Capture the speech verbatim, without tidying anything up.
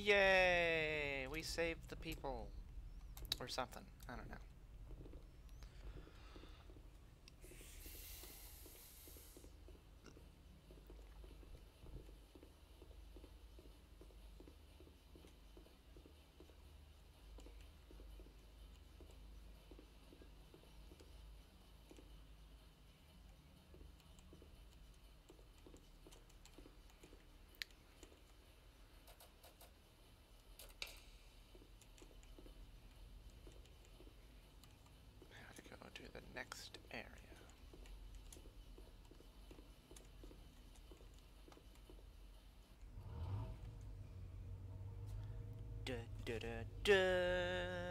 Yay! We saved the people. Or something. I don't know. How to go to the next area. Da, da, da, da.